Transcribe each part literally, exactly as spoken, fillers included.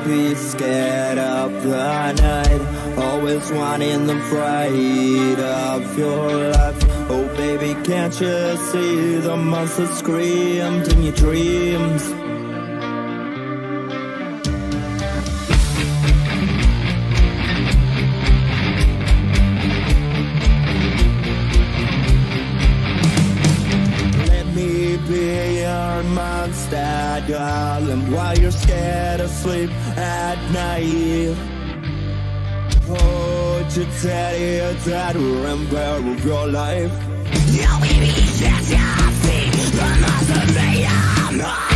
be scared of the night, always wanting the fright of your life. Oh baby, can't you see the monsters screamed in your dreams? Let me be your monster, darling, while you're scared of sleep at night. Hold your teddy, your dad will remember your life. No baby, yes, I see the monster they are.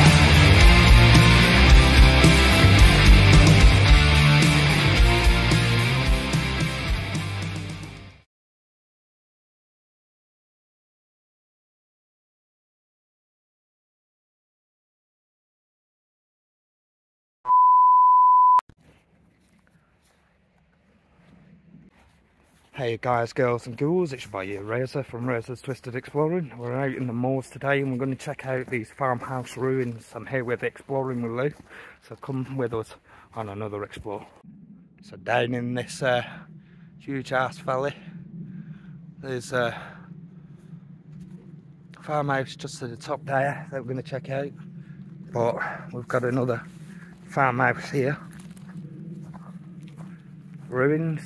Hey guys, girls and ghouls, it's your boy here, Razor from Razor's Twisted Exploring. We're out in the moors today and we're going to check out these farmhouse ruins. I'm here with Exploring with Lou, so come with us on another explore. So down in this uh, huge ass valley, there's a farmhouse just at the top there that we're going to check out. But we've got another farmhouse here. Ruins.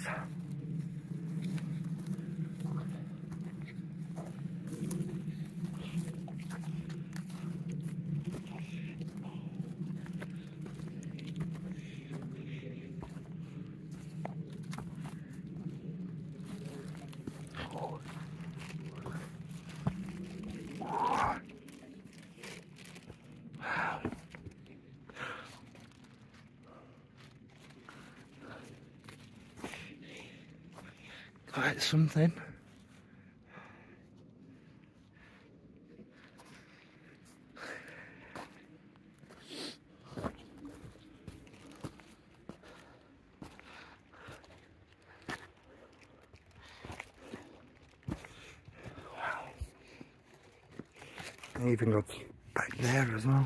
Quite something. Wow. And even got back there as well.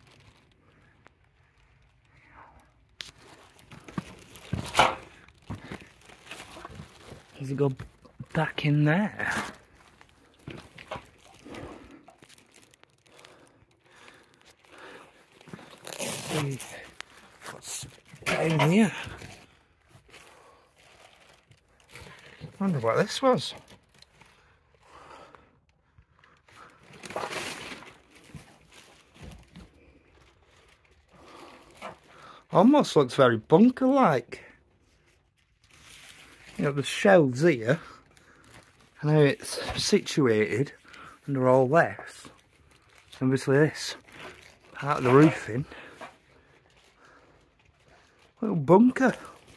Does it go back in there? See what's down here. I wonder what this was. Almost looks very bunker-like. You know, the shelves here, and how it's situated under all this. Obviously this, part of the roofing. Little bunker.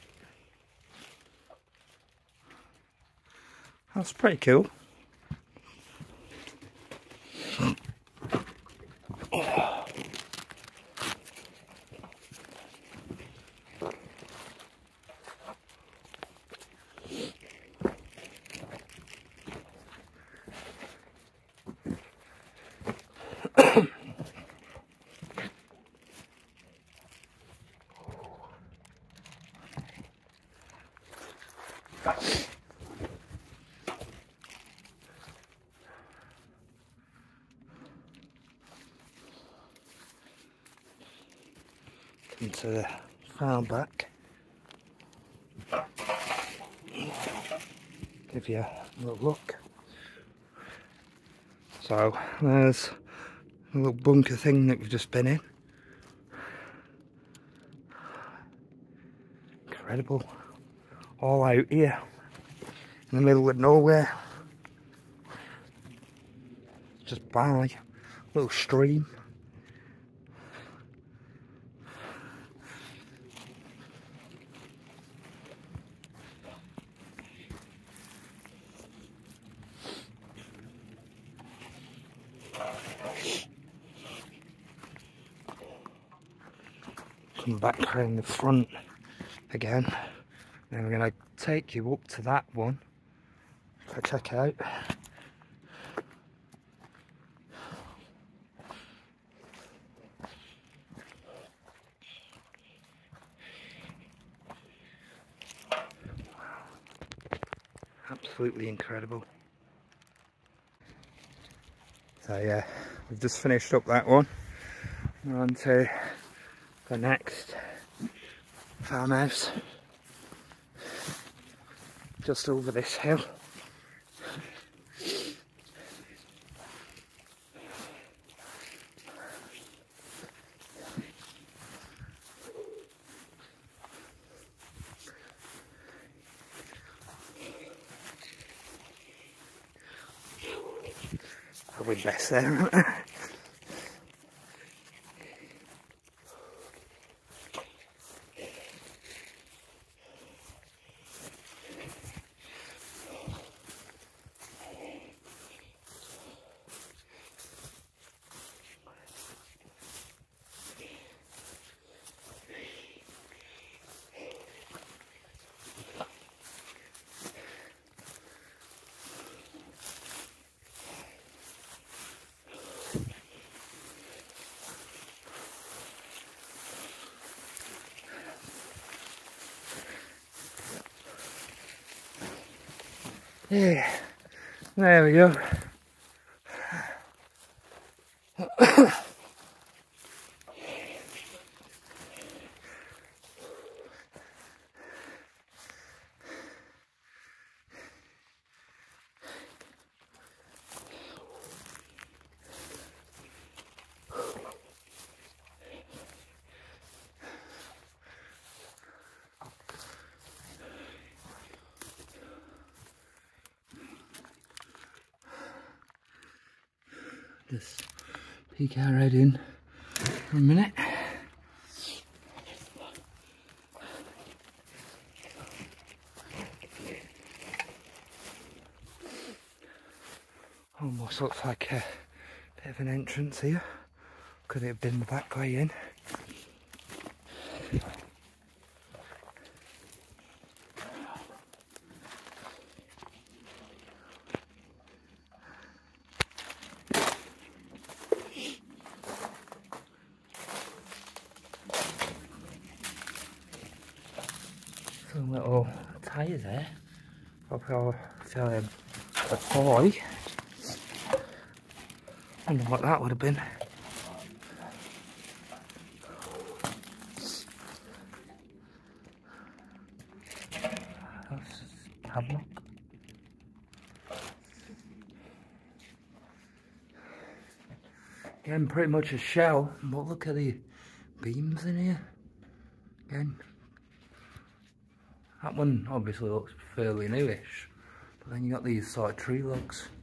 That's pretty cool. Into the far back. Give you a little look. So there's a little bunker thing that we've just been in. Incredible. All out here in the middle of nowhere. Just by a little stream. Come back around the front again. Then we're going to take you up to that one to check out. absolutely incredible. So yeah, we've just finished up that one. We're on to the next farmhouse, just over this hill. Probably best there, isn't it? Yeah, there we go. Just peek our head in for a minute. Almost looks like a bit of an entrance here. Could it have been the back way in? Some little tyres there. Probably I'll tell him a toy. I wonder what that would have been. That's a padlock. Again, pretty much a shell, but look at the beams in here. Again, that one obviously looks fairly newish, but then you got these sort of tree logs.